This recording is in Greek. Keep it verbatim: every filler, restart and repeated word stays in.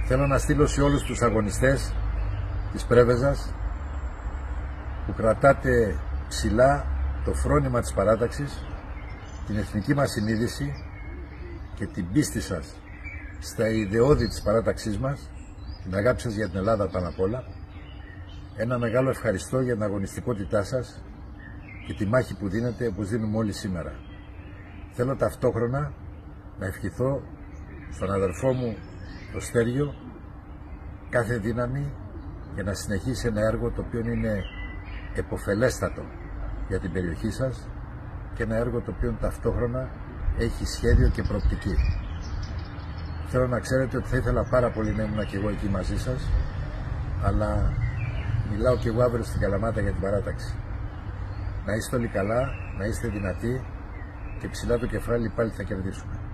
Θέλω να στείλω σε όλους τους αγωνιστές της Πρέβεζας που κρατάτε ψηλά το φρόνημα της παράταξης, την εθνική μας συνείδηση και την πίστη σας στα ιδεώδη της παράταξής μας, την αγάπη σας για την Ελλάδα πάνω απ' όλα. Ένα μεγάλο ευχαριστώ για την αγωνιστικότητά σας και τη μάχη που δίνετε, όπως δίνουμε όλοι σήμερα. Θέλω ταυτόχρονα να ευχηθώ στον αδερφό μου το Στέργιο κάθε δύναμη για να συνεχίσει ένα έργο το οποίο είναι επωφελέστατο για την περιοχή σας και ένα έργο το οποίο ταυτόχρονα έχει σχέδιο και προοπτική. Θέλω να ξέρετε ότι θα ήθελα πάρα πολύ να ήμουν και εγώ εκεί μαζί σας, αλλά μιλάω και εγώ αύριο στην Καλαμάτα για την παράταξη. Να είστε όλοι καλά, να είστε δυνατοί και ψηλά το κεφάλι πάλι θα κερδίσουμε.